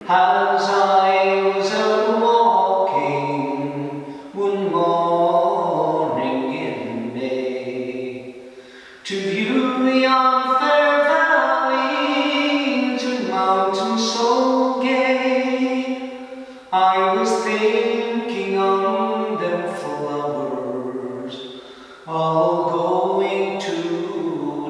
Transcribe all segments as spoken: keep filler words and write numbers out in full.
As I was out walking one morning in May, to view yon fair valleys and mountains so gay, I was thinking on them flowers all going to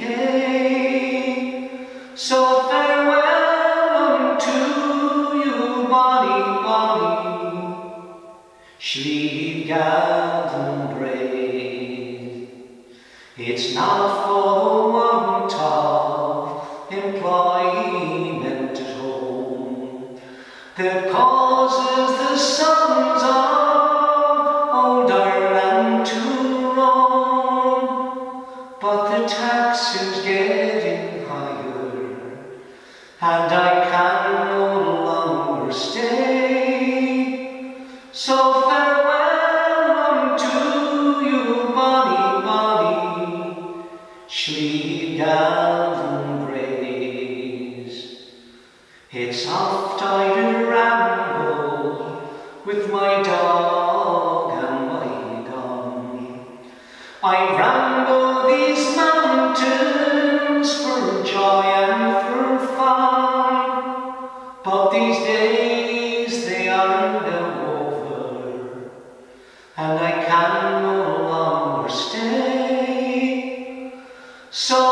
decay. So farewell unto you, bonny, bonny Slieve Gallion brave. It's not for the want of employment at home that causes the sons of old Ireland to roam, but the tax is getting higher, and I can no longer stay. So farewell unto you, bonny, bonny Slieve Gallion braes. It's oft I do ramble with my dog and my gun. I ramble these mountains for joy and for fun, but these days they are now over, and I can no longer stay. So